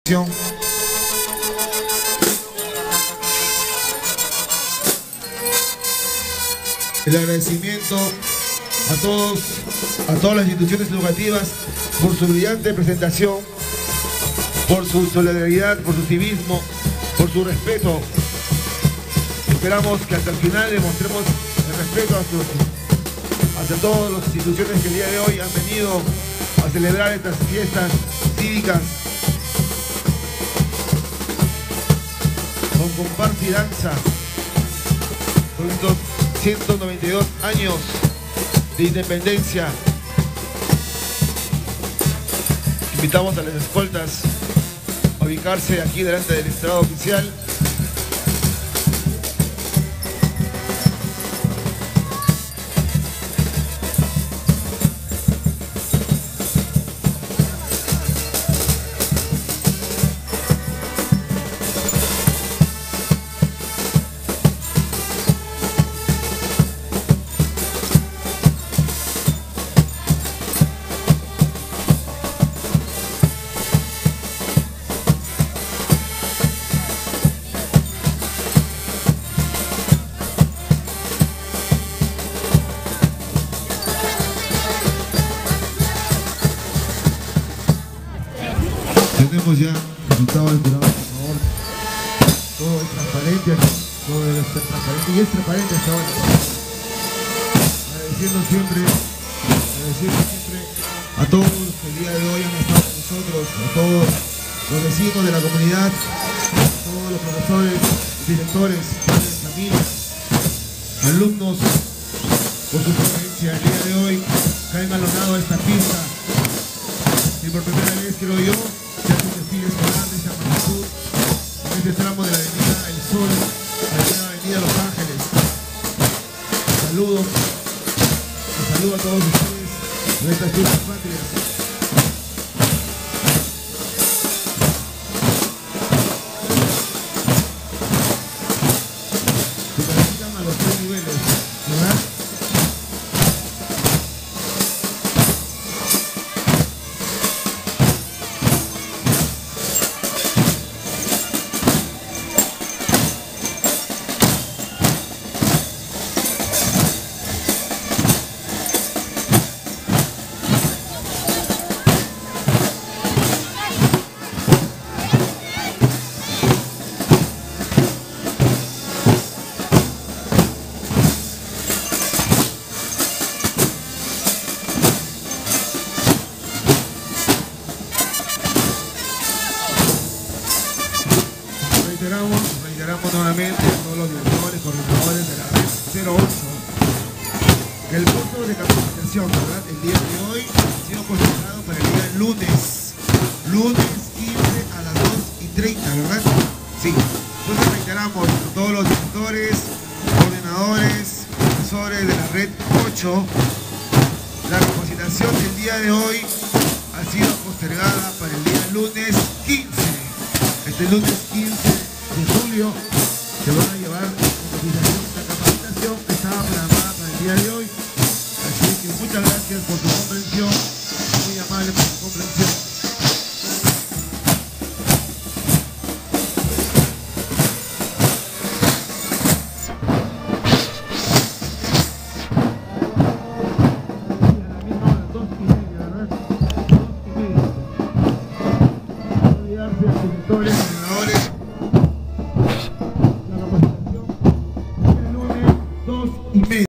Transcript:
El agradecimiento a todas las instituciones educativas por su brillante presentación, por su solidaridad, por su civismo, por su respeto. Esperamos que hasta el final demostremos el respeto hacia todas las instituciones que el día de hoy han venido a celebrar estas fiestas cívicas con comparsa y danza por estos 192 años de independencia. Invitamos a las escoltas a ubicarse aquí delante del estrado oficial. Tenemos ya resultado del jurado, por favor. Todo es transparente aquí, todo debe ser transparente y es transparente hasta ahora. Agradeciendo siempre a todos los que el día de hoy han estado con nosotros, a todos los vecinos de la comunidad, a todos los profesores, directores, padres, familias, alumnos, por su presencia el día de hoy, que han alonado esta pista. Y por primera vez, creo yo, se hace un desfile escolar de esta magnitud en este tramo de la avenida El Sol, la avenida Los Ángeles. Saludo a todos ustedes en estas fiestas patrias. Se califican a los 3 niveles, ¿verdad? Reiteramos nuevamente a todos los directores, coordinadores de la red 08 que el curso de capacitación, ¿verdad?, el día de hoy ha sido postergado para el día lunes 15 a las 2:30, ¿verdad? Sí. Entonces reiteramos a todos los directores, coordinadores, profesores de la red 8, la capacitación del día de hoy ha sido postergada para el día lunes 15. Este lunes 15 de julio se van a llevar la capacitación que estaba programada para el día de hoy. Así que muchas gracias por su comprensión, muy amable por su comprensión. No olvidarse de los directores,